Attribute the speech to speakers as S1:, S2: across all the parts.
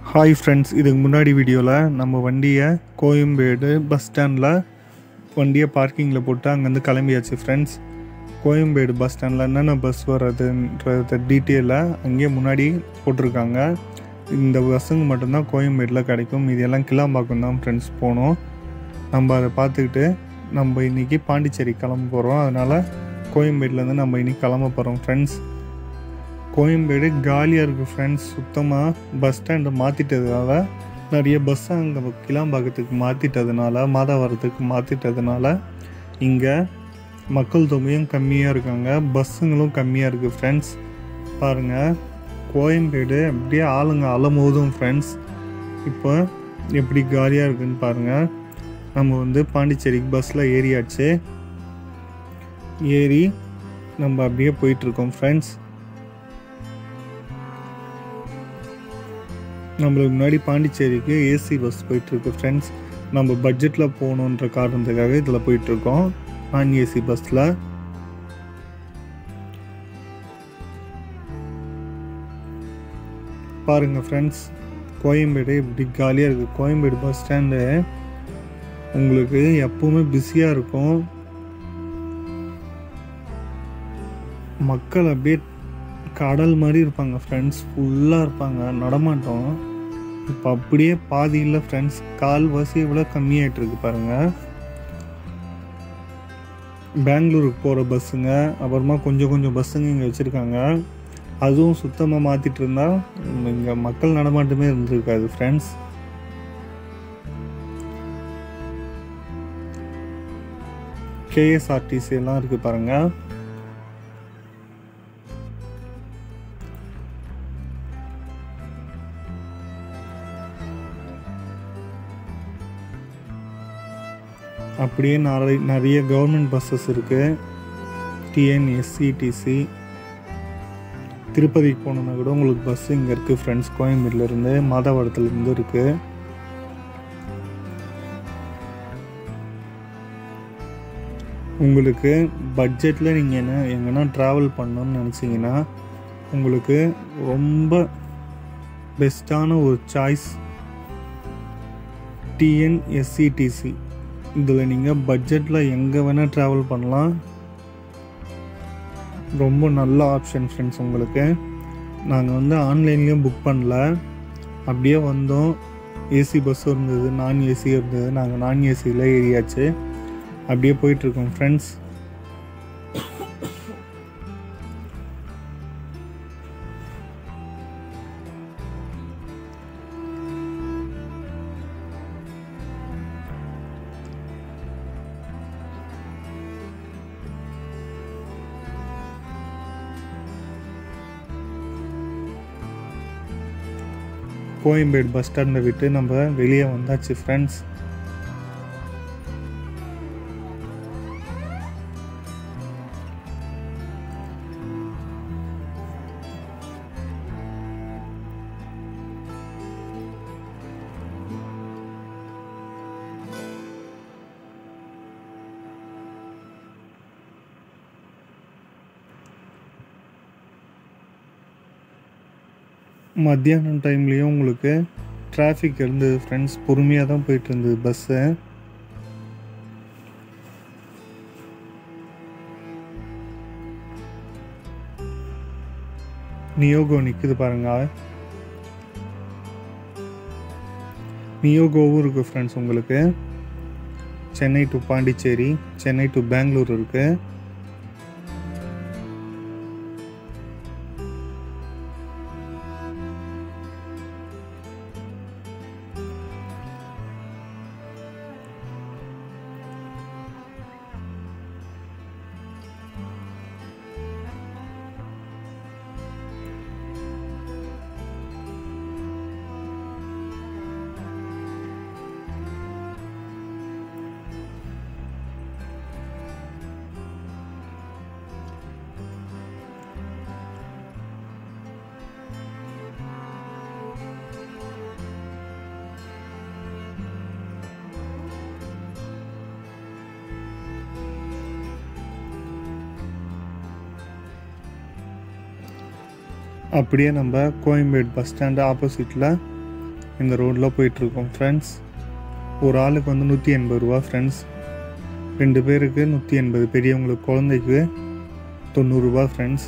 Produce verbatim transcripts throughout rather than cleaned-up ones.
S1: Hi friends, இதுக்கு முன்னாடி வீடியோவில் நம்ம வண்டியை கோயம்பேடு பஸ் ஸ்டாண்டில் வண்டியை பார்க்கிங்கில் போட்டு அங்கேருந்து கிளம்பியாச்சு ஃப்ரெண்ட்ஸ். கோயம்பேடு பஸ் ஸ்டாண்டில் என்னென்ன பஸ் வர்றதுன்றத டீட்டெயிலாக அங்கேயே முன்னாடி போட்டிருக்காங்க. இந்த பஸ்ஸுங்க மட்டும்தான் கோயம்பேடில் கிடைக்கும், இதெல்லாம் கிளாம்பாக்கம் தான் ஃப்ரெண்ட்ஸ் போகணும். நம்ம அதை பார்த்துக்கிட்டு நம்ம இன்றைக்கி பாண்டிச்சேரி கிளம்ப போகிறோம். அதனால் கோயம்பேடுலேருந்து நம்ம இன்றைக்கி கிளம்ப போகிறோம் ஃப்ரெண்ட்ஸ். கோயம்பேடு காலியாக இருக்குது ஃப்ரெண்ட்ஸ். சுத்தமாக பஸ் ஸ்டாண்டை மாற்றிட்டதுனால, நிறைய பஸ்ஸை அங்கே கிளாம்பாக்கத்துக்கு மாற்றிட்டதுனால, மாதாவரத்துக்கு மாற்றிட்டதுனால இங்கே மக்கள் தொகையும் கம்மியாக இருக்காங்க, பஸ்ஸுங்களும் கம்மியாக இருக்குது ஃப்ரெண்ட்ஸ். பாருங்கள், கோயம்பேடு அப்படியே ஆளுங்க அலமோதும் ஃப்ரெண்ட்ஸ். இப்போ எப்படி காலியாக இருக்குதுன்னு பாருங்கள். நம்ம வந்து பாண்டிச்சேரிக்கு பஸ்ஸில் ஏறியாச்சு. ஏறி நம்ம அப்படியே போயிட்டுருக்கோம் ஃப்ரெண்ட்ஸ். நம்மளுக்கு முன்னாடி பாண்டிச்சேரிக்கு ஏசி பஸ் போயிட்டுருக்கு ஃப்ரெண்ட்ஸ். நம்ம பட்ஜெட்டில் போகணுன்ற காரணத்துக்காக இதில் போயிட்டுருக்கோம், நான் ஏசி பஸ்ஸில். பாருங்கள் ஃப்ரெண்ட்ஸ், கோயம்பேடு இப்படி காலியாக இருக்குது. கோயம்பேடு பஸ் ஸ்டாண்டு உங்களுக்கு எப்பவுமே பிஸியாக இருக்கும். மக்கள் அப்படியே கடல் மாதிரி இருப்பாங்க ஃப்ரெண்ட்ஸ், ஃபுல்லாக இருப்பாங்க, நடமாட்டோம். இப்போ அப்படியே பாதி இல்லை ஃப்ரெண்ட்ஸ், கால்வாசி விட கம்மியாகிட்டு இருக்கு பாருங்கள். பெங்களூருக்கு போகிற பஸ்ஸுங்க, அப்புறமா கொஞ்சம் கொஞ்சம் பஸ்ஸுங்க இங்கே வச்சுருக்காங்க. அதுவும் சுத்தமாக மாற்றிட்டு இருந்தால் இங்கே மக்கள் நடமாட்டமே இருந்திருக்காது ஃப்ரெண்ட்ஸ். கேஎஸ்ஆர்டிசி எல்லாம் இருக்குது பாருங்கள். அப்படியே நிறைய நிறைய கவர்மெண்ட் பஸ்ஸஸ் இருக்குது. டிஎன்எஸ்சிடிசி திருப்பதிக்கு போனோன்னா கூட உங்களுக்கு பஸ் இங்கே இருக்குது ஃப்ரெண்ட்ஸ். கோயம்பேடுலேருந்து மாதாவரத்துலேருந்து இருக்குது. உங்களுக்கு பட்ஜெட்டில் நீங்கள் என்ன எங்கன்னா ட்ராவல் பண்ணணும்னு நினச்சிங்கன்னா உங்களுக்கு ரொம்ப பெஸ்ட்டான ஒரு சாய்ஸ் டிஎன்எஸ்சிடிசி. இதில் நீங்கள் பட்ஜெட்டில் எங்கே வேணால் ட்ராவல் பண்ணலாம். ரொம்ப நல்ல ஆப்ஷன் ஃப்ரெண்ட்ஸ் உங்களுக்கு. நாங்கள் வந்து ஆன்லைன்லேயும் புக் பண்ணல, அப்படியே வந்தோம். ஏசி பஸ்ஸும் இருந்தது, நான் ஏசியும் இருந்தது. நாங்கள் நான் ஏசியில் ஏறியாச்சு, அப்படியே போயிட்டுருக்கோம் ஃப்ரெண்ட்ஸ். கோயம்பேடு பஸ் ஸ்டாண்டை விட்டு நம்ம வெளியே வந்தாச்சு ஃப்ரெண்ட்ஸ். மத்தியானம் டைம்லேயும் உங்களுக்கு டிராஃபிக் இருந்தது ஃப்ரெண்ட்ஸ். பொறுமையாக தான் போயிட்டு இருந்தது பஸ்ஸு. நியோகோ நிற்குது பாருங்க. நியோகோவும் இருக்குது ஃப்ரெண்ட்ஸ் உங்களுக்கு. சென்னை டு பாண்டிச்சேரி, சென்னை டு பெங்களூர் இருக்குது. அப்படியே நம்ம கோயம்பேடு பஸ் ஸ்டாண்டு ஆப்போசிட்டில் இந்த ரோடில் போயிட்டுருக்கோம் ஃப்ரெண்ட்ஸ். ஒரு ஆளுக்கு வந்து நூற்றி எண்பது ரூபா ஃப்ரெண்ட்ஸ். ரெண்டு பேருக்கு நூற்றி எண்பது, பெரியவங்களுக்கு குழந்தைக்கு தொண்ணூறுரூபா ஃப்ரெண்ட்ஸ்.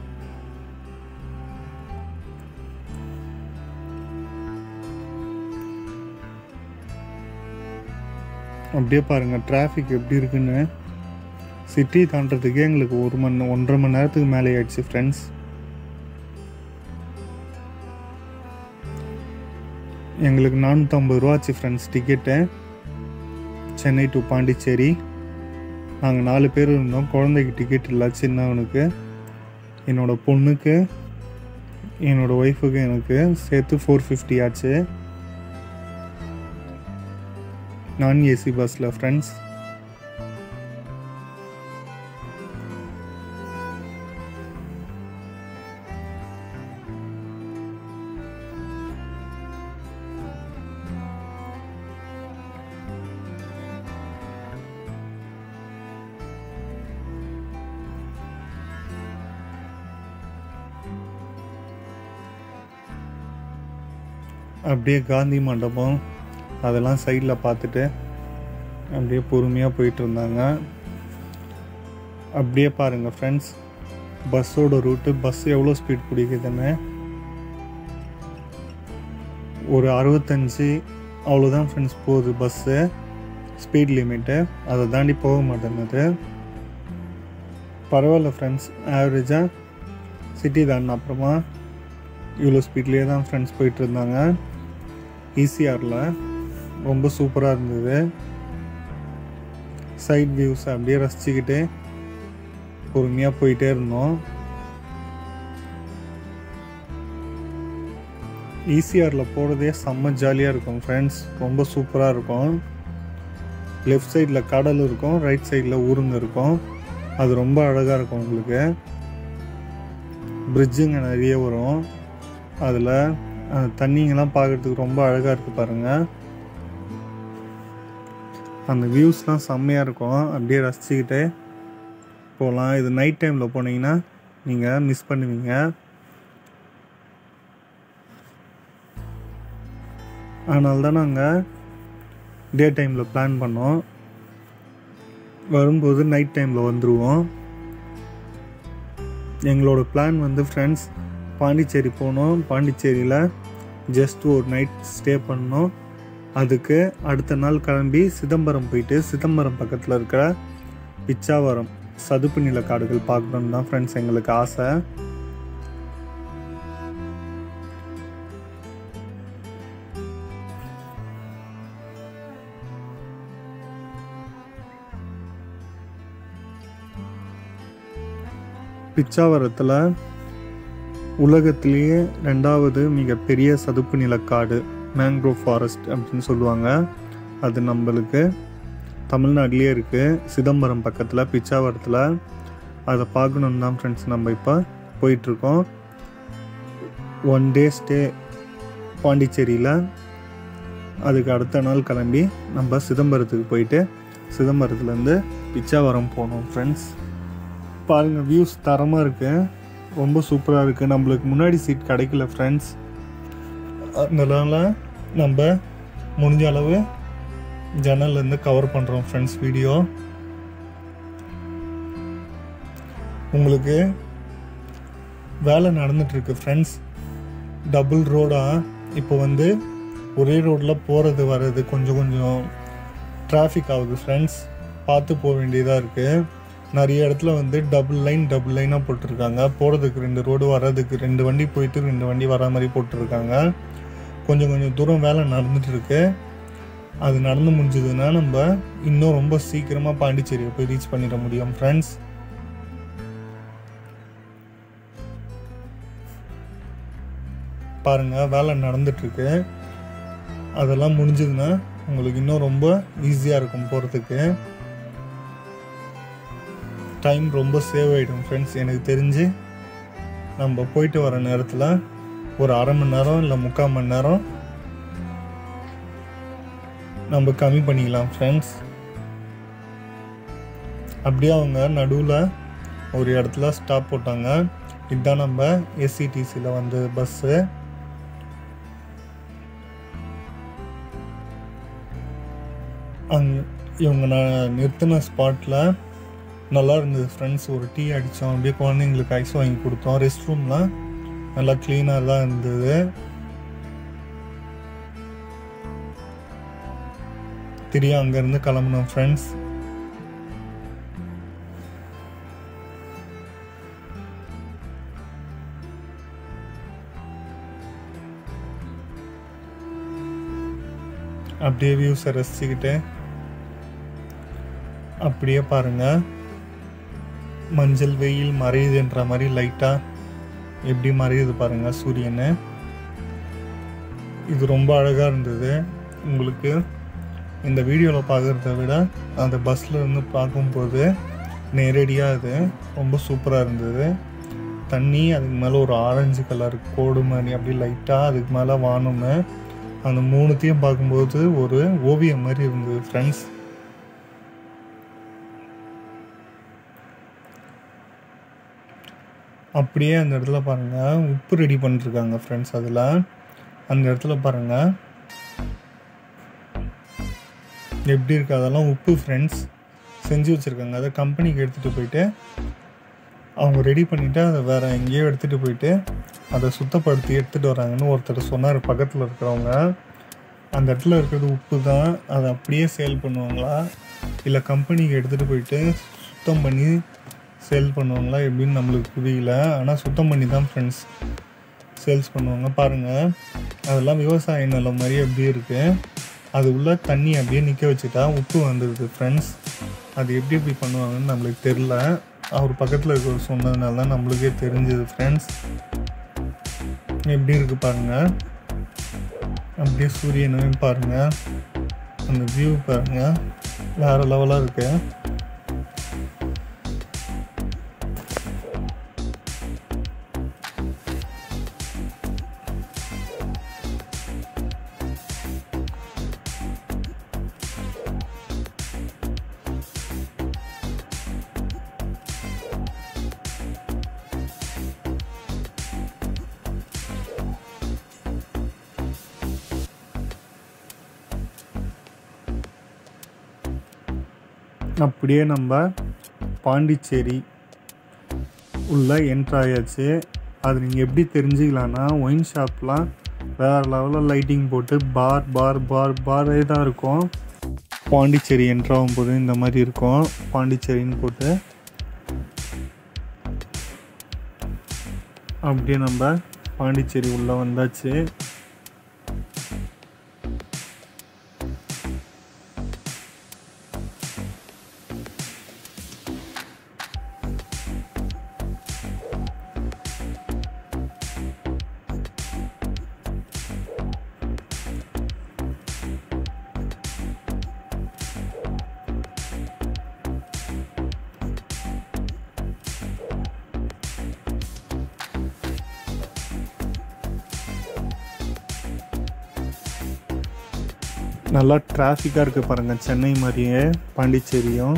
S1: அப்படியே பாருங்கள் டிராஃபிக் எப்படி இருக்குன்னு. சிட்டி தாண்டறதுக்கே எங்களுக்கு ஒரு மணி ஒன்றரை மணி நேரத்துக்கு மேலே ஆயிடுச்சு ஃப்ரெண்ட்ஸ். எங்களுக்கு நானூற்றம்பது ரூபா ஆச்சு friends ticket, Chennai to Pondicherry. நாங்கள் நாலு பேர் இருந்தோம். குழந்தைக்கு டிக்கெட் இல்லை, சின்னவனுக்கு, என்னோடய பொண்ணுக்கு, என்னோடய ஒய்ஃபுக்கு, எனக்கு சேர்த்து ஃபோர் ஃபிஃப்டி ஆச்சு நான் ஏசி பஸ்ஸில் ஃப்ரெண்ட்ஸ். அப்படியே காந்தி மண்டபம் அதெல்லாம் சைடில் பார்த்துட்டு அப்படியே பொறுமையாக போயிட்டு இருந்தாங்க. அப்படியே பாருங்கள் ஃப்ரெண்ட்ஸ் பஸ்ஸோட ரூட்டு, பஸ் எவ்வளோ ஸ்பீட் பிடிக்குதுன்னு. ஒரு அறுபத்தஞ்சி அவ்வளோதான் ஃப்ரெண்ட்ஸ் போகுது பஸ்ஸு ஸ்பீட் லிமிட்டு. அதை தாண்டி போக மாட்டேங்குது. பரவாயில்ல ஃப்ரெண்ட்ஸ், ஆவரேஜாக சிட்டி தாண்டின அப்புறமா இவ்வளோ ஸ்பீட்லேயே தான் ஃப்ரெண்ட்ஸ் போயிட்டு இருந்தாங்க. ஈசிஆரில் ரொம்ப சூப்பராக இருந்தது. சைட் வியூஸ் அப்படியே ரசிச்சுக்கிட்டு பொறுமையாக போயிட்டே இருந்தோம். ஈசிஆரில் போகிறதே செம்ம ஜாலியாக இருக்கும் ஃப்ரெண்ட்ஸ், ரொம்ப சூப்பராக இருக்கும். லெஃப்ட் சைடில் கடல் இருக்கும், ரைட் சைடில் ஊருங்க இருக்கும். அது ரொம்ப அழகாக இருக்கும். உங்களுக்கு பிரிட்ஜுங்க நிறைய வரும். அதில் அந்த தண்ணிங்கெல்லாம் பார்க்குறதுக்கு ரொம்ப அழகாக இருக்குது பாருங்கள். அந்த வியூஸ்லாம் செம்மையாக இருக்கும். அப்படியே ரசிச்சுக்கிட்டே போகலாம். இது நைட் டைமில் போனீங்கன்னா நீங்கள் மிஸ் பண்ணுவீங்க. அதனால தான் நாங்கள் டே டைமில் பிளான் பண்ணோம். வரும்போது நைட் டைமில் வந்துடுவோம். எங்களோட பிளான் வந்து ஃப்ரெண்ட்ஸ் பாண்டிச்சேரி போனோம். பாண்டிச்சேரியில் ஜஸ்ட் ஒரு நைட் ஸ்டே பண்ணோம். அதுக்கு அடுத்த நாள் கிளம்பி சிதம்பரம் போயிட்டு சிதம்பரம் பக்கத்தில் இருக்கிற பிச்சாவரம் சதுப்பு நில காடுகள் பார்க்கணுன்னு தான் ஃப்ரெண்ட்ஸ் எங்களுக்கு ஆசை. பிச்சாவரத்தில் உலகத்திலேயே ரெண்டாவது மிகப்பெரிய சதுப்பு நிலக்காடு மேங்க்ரோவ் ஃபாரஸ்ட் அப்படின்னு சொல்லுவாங்க. அது நம்மளுக்கு தமிழ்நாட்டிலே இருக்குது, சிதம்பரம் பக்கத்தில் பிச்சாவரத்தில். அதை பார்க்கணுன்னு தான் ஃப்ரெண்ட்ஸ் நம்ம இப்போ போயிட்டுருக்கோம். ஒன் டே ஸ்டே பாண்டிச்சேரியில். அதுக்கு அடுத்த நாள் கிளம்பி நம்ம சிதம்பரத்துக்கு போயிட்டு சிதம்பரத்துலேருந்து பிச்சாவரம் போனோம் ஃப்ரெண்ட்ஸ். பாருங்கள் வியூஸ் தரமாக இருக்குது, ரொம்ப சூப்பராக இருக்குது. நம்மளுக்கு முன்னாடி சீட் கிடைக்கல ஃப்ரெண்ட்ஸ். அதனால நம்ம முடிஞ்ச அளவு ஜன்னல்லேருந்து கவர் பண்ணுறோம் ஃப்ரெண்ட்ஸ் வீடியோ. உங்களுக்கு வேலை நடந்துகிட்ருக்கு ஃப்ரெண்ட்ஸ். டபுள் ரோடாக இப்போ வந்து ஒரே ரோடில் போகிறது வர்றது கொஞ்சம் கொஞ்சம் டிராஃபிக் ஆகுது ஃப்ரெண்ட்ஸ். பார்த்து போக வேண்டியதாக இருக்குது. நிறைய இடத்துல வந்து டபுள் லைன் டபுள் லைனாக போட்டிருக்காங்க. போகிறதுக்கு ரெண்டு ரோடு, வர்றதுக்கு ரெண்டு வண்டி போயிட்டு ரெண்டு வண்டி வர மாதிரி போட்டிருக்காங்க. கொஞ்சம் கொஞ்சம் தூரம் வேலை நடந்துகிட்ருக்கு. அது நடந்து முடிஞ்சதுன்னா நம்ம இன்னும் ரொம்ப சீக்கிரமாக பாண்டிச்சேரியை போய் ரீச் பண்ணிட முடியும் ஃப்ரெண்ட்ஸ். பாருங்கள் வேலை நடந்துகிட்ருக்கு. அதெல்லாம் முடிஞ்சதுன்னா உங்களுக்கு இன்னும் ரொம்ப ஈஸியாக இருக்கும் போகிறதுக்கு. டைம் ரொம்ப சேவ் ஆகிடும் ஃப்ரெண்ட்ஸ். எனக்கு தெரிஞ்சு நம்ம போயிட்டு வர நேரத்தில் ஒரு அரை மணி நேரம் இல்லை முக்கால் மணி நேரம் நம்ம கம்மி பண்ணிக்கலாம் ஃப்ரெண்ட்ஸ். அப்படியே அவங்க நடுவில் ஒரு இடத்துல ஸ்டாப் போட்டாங்க. இதுதான் நம்ம எஸ்சிடிசியில் வந்து பஸ்ஸு. அங்கே இவங்க நான் நிறுத்தின ஸ்பாட்டில் நல்லா இருந்தது ஃப்ரெண்ட்ஸ். ஒரு டீ அடித்தோம், அப்படியே குழந்தைங்களுக்கு ஐஸ் வாங்கி கொடுத்தோம். ரெஸ்ட் ரூம்லாம் நல்லா க்ளீனாக தான் இருந்தது. திரியா அங்கேருந்து கிளம்புனோம் ஃப்ரெண்ட்ஸ். அப்படியே வியூஸை ரசிச்சுக்கிட்டு அப்படியே பாருங்கள். மஞ்சள் வெயில் மறையுதுன்ற மாதிரி லைட்டாக எப்படி மறையுது பாருங்கள் சூரியனை. இது ரொம்ப அழகாக இருந்தது. உங்களுக்கு இந்த வீடியோவில் பார்க்குறத விட அந்த பஸ்ஸில் இருந்து பார்க்கும்போது நேரடியாக இது ரொம்ப சூப்பராக இருந்தது. தண்ணி அதுக்கு மேலே ஒரு ஆரஞ்சு கலர் கோடு மாதிரி அப்படி லைட்டாக, அதுக்கு மேலே வானமே, அந்த மூணுத்தையும் பார்க்கும்போது ஒரு ஓவியம் மாதிரி இருந்தது ஃப்ரெண்ட்ஸ். அப்படியே அந்த இடத்துல பாருங்கள் உப்பு ரெடி பண்ணிருக்காங்க ஃப்ரெண்ட்ஸ். அதில் அந்த இடத்துல பாருங்கள் எப்படி இருக்குது, அதெல்லாம் உப்பு ஃப்ரெண்ட்ஸ் செஞ்சு வச்சுருக்காங்க. அதை கம்பெனிக்கு எடுத்துகிட்டு போயிட்டு அவங்க ரெடி பண்ணிவிட்டு அதை வேறு எங்கேயோ எடுத்துகிட்டு போயிட்டு அதை சுத்தப்படுத்தி எடுத்துகிட்டு வராங்கன்னு ஒருத்தர் சொன்னார் பக்கத்தில் இருக்கிறவங்க. அந்த இடத்துல இருக்கிறது உப்பு தான், அதை அப்படியே சேல் பண்ணுவாங்களா இல்லை கம்பெனிக்கு எடுத்துகிட்டு போயிட்டு சுத்தம் பண்ணி சேல் பண்ணுவாங்களா எப்படின்னு நம்மளுக்கு புரியல. ஆனால் சுத்தம் பண்ணி தான் ஃப்ரெண்ட்ஸ் சேல்ஸ் பண்ணுவாங்க. பாருங்கள் அதெல்லாம் விவசாய நிலம் மாதிரி அப்படியே இருக்குது. அது உள்ள தண்ணி அப்படியே நிற்க வச்சுட்டா உப்பு வந்துடுது ஃப்ரெண்ட்ஸ். அது எப்படி எப்படி பண்ணுவாங்கன்னு நம்மளுக்கு தெரில. அவர் பக்கத்தில் இருக்கிற சொன்னதுனால தான் நம்மளுக்கே தெரிஞ்சது ஃப்ரெண்ட்ஸ். எப்படி இருக்குது பாருங்கள். அப்படியே சூரியனையும் பாருங்கள், அந்த வியூ பாருங்கள், வேறு லெவலாக இருக்கு. அப்படியே நம்ம பாண்டிச்சேரி உள்ள என்ட்ராயாச்சு. அது நீங்கள் எப்படி தெரிஞ்சுக்கலான்னா, ஒயின் ஷாப்லாம் வேறு லெவலில் லைட்டிங் போட்டு பார் பார் பார் பாரே தான் இருக்கும். பாண்டிச்சேரி என்ட்ராகும் போது இந்த மாதிரி இருக்கும் பாண்டிச்சேரின்னு போட்டு. அப்படியே நம்ம பாண்டிச்சேரி உள்ளே வந்தாச்சு. நல்லா டிராஃபிக்காக இருக்குது பாருங்கள், சென்னை மாதிரியே பாண்டிச்சேரியும்.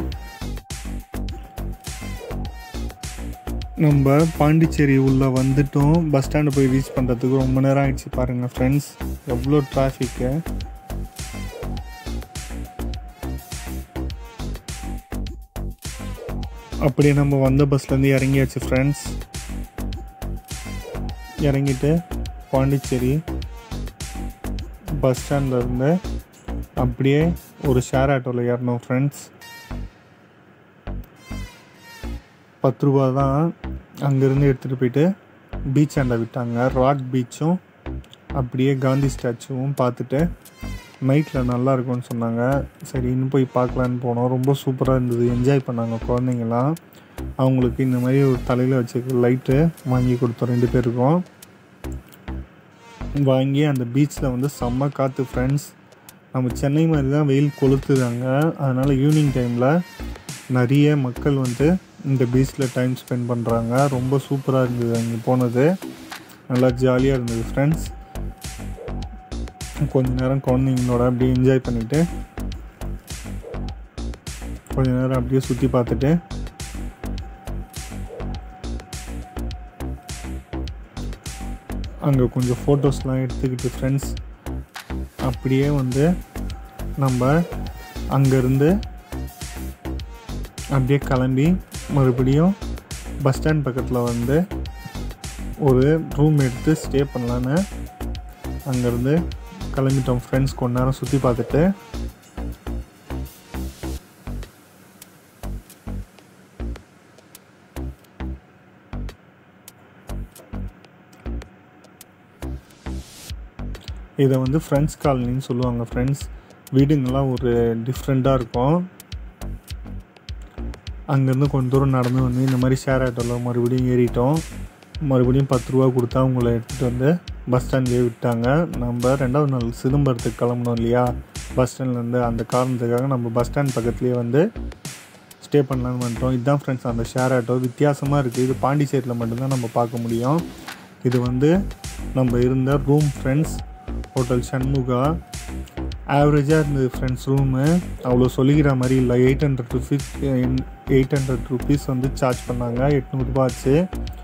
S1: நம்ம பாண்டிச்சேரி உள்ளே வந்துட்டோம். பஸ் ஸ்டாண்டு போய் ரீச் பண்ணுறதுக்கு ரொம்ப நேரம் ஆகிடுச்சு பாருங்கள் ஃப்ரெண்ட்ஸ், எவ்வளோ டிராஃபிக்கு. அப்படியே நம்ம வந்த பஸ்லேருந்து இறங்கியாச்சு ஃப்ரெண்ட்ஸ். இறங்கிட்டு பாண்டிச்சேரி பஸ் ஸ்டாண்ட்லேருந்து அப்படியே ஒரு ஷேர் ஆட்டோவில் ஏறணும் ஃப்ரெண்ட்ஸ். பத்து ரூபா தான். அங்கேருந்து எடுத்துகிட்டு போயிட்டு பீச் ஆண்ட விட்டாங்க. ராக் பீச்சும் அப்படியே காந்தி ஸ்டாச்சுவும் பார்த்துட்டு நைட்டில் நல்லா இருக்கும்னு சொன்னாங்க. சரி இன்னும் போய் பார்க்கலான்னு போனோம். ரொம்ப சூப்பராக இருந்தது, என்ஜாய் பண்ணாங்க குழந்தைங்களாம். அவங்களுக்கு இந்த மாதிரி ஒரு தலையில் வச்சுக்க லைட்டு வாங்கி கொடுத்தோம் ரெண்டு பேருக்கும். வாங்கி அந்த பீச்சில் வந்து செம்ம காற்று ஃப்ரெண்ட்ஸ். நம்ம சென்னை மாதிரி தான் வெயில் கொளுத்துதாங்க. அதனால் ஈவினிங் டைமில் நிறைய மக்கள் வந்து இந்த பீச்சில் டைம் ஸ்பெண்ட் பண்ணுறாங்க. ரொம்ப சூப்பராக இருந்தது அங்கே போனது, நல்லா ஜாலியாக இருந்தது ஃப்ரெண்ட்ஸ். கொஞ்ச நேரம் குழந்தைங்களோட அப்படியே என்ஜாய் பண்ணிவிட்டு கொஞ்ச நேரம் அப்படியே சுற்றி பார்த்துட்டு அங்கே கொஞ்சம் ஃபோட்டோஸ்லாம் எடுத்துக்கிட்டு ஃப்ரெண்ட்ஸ் அப்படியே வந்து நம்ம அங்கேருந்து அப்படியே கிளம்பி மறுபடியும் பஸ் ஸ்டாண்ட் பக்கத்தில் வந்து ஒரு ரூம் எடுத்து ஸ்டே பண்ணலான்னு அங்கேருந்து கிளம்பிட்டோம் ஃப்ரெண்ட்ஸ். கொஞ்ச நேரம் சுற்றி பார்த்துட்டு இதை வந்து ஃப்ரெண்ட்ஸ் காலனின்னு சொல்லுவாங்க ஃப்ரெண்ட்ஸ். வீடுங்கள்லாம் ஒரு டிஃப்ரெண்ட்டாக இருக்கும். அங்கேருந்து கொஞ்சம் தூரம் நடந்து வந்து இந்த மாதிரி ஷேர் ஆட்டோவில் மறுபடியும் ஏறிட்டோம். மறுபடியும் பத்து ரூபா கொடுத்தா அவங்கள எடுத்துகிட்டு வந்து பஸ் ஸ்டாண்ட்லேயே விட்டாங்க. நம்ம ரெண்டாவது நாள் சிதம்பரத்துக்கு கிளம்பணும் இல்லையா பஸ் ஸ்டாண்ட்லேருந்து, அந்த காரணத்துக்காக நம்ம பஸ் ஸ்டாண்ட் பக்கத்துலேயே வந்து ஸ்டே பண்ணலான்னு வந்துட்டோம். இதுதான் ஃப்ரெண்ட்ஸ் அந்த ஷேர் ஆட்டோ. வித்தியாசமாக இருக்குது. இது பாண்டிச்சேரியில் மட்டும்தான் நம்ம பார்க்க முடியும். இது வந்து நம்ம இருந்த ரூம் ஃப்ரெண்ட்ஸ், ஹோட்டல் சண்முகா. ஆவரேஜாக இருந்தது ஃப்ரெண்ட்ஸ் ரூமு. அவ்வளோ சொல்லிக்கிற மாதிரி இல்லை. Eight hundred rupees eight hundred rupees வந்து சார்ஜ் பண்ணாங்க. எட்நூறுபா ஆச்சு.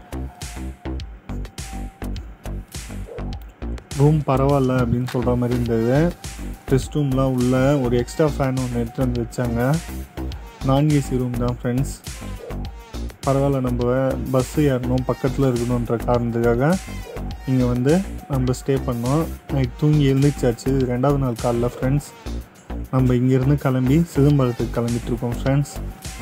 S1: ரூம் பரவாயில்ல அப்படின்னு சொல்கிற மாதிரி இருந்தது. ரெஸ்ட் ரூம்லாம் உள்ள ஒரு எக்ஸ்ட்ரா ஃபேன் ஒன்று எடுத்து வந்து வச்சாங்க. நான் ஏசி ரூம் தான் ஃப்ரெண்ட்ஸ். பரவாயில்ல, நம்ம பஸ்ஸு ஏறணும் பக்கத்தில் இருக்கணுன்ற காரணத்துக்காக இங்கே வந்து நம்ம ஸ்டே பண்ணோம். நைட் தூங்கி எழுந்திரிச்சாச்சு. ரெண்டாவது நாள் காலைல ஃப்ரெண்ட்ஸ் நம்ம இங்கேருந்து கிளம்பி சிதம்பரத்துக்கு கிளம்பிட்டுருக்கோம் ஃப்ரெண்ட்ஸ்.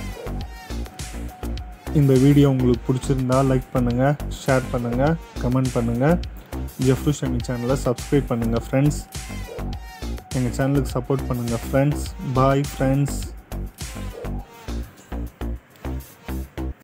S1: இந்த வீடியோ உங்களுக்கு பிடிச்சிருந்தா லைக் பண்ணுங்கள், ஷேர் பண்ணுங்கள், கமெண்ட் பண்ணுங்கள். ஜெஃப்ரு ஷமி சேனலை சப்ஸ்கிரைப் பண்ணுங்கள் ஃப்ரெண்ட்ஸ். எங்கள் சேனலுக்கு சப்போர்ட் பண்ணுங்கள் ஃப்ரெண்ட்ஸ். Bye friends.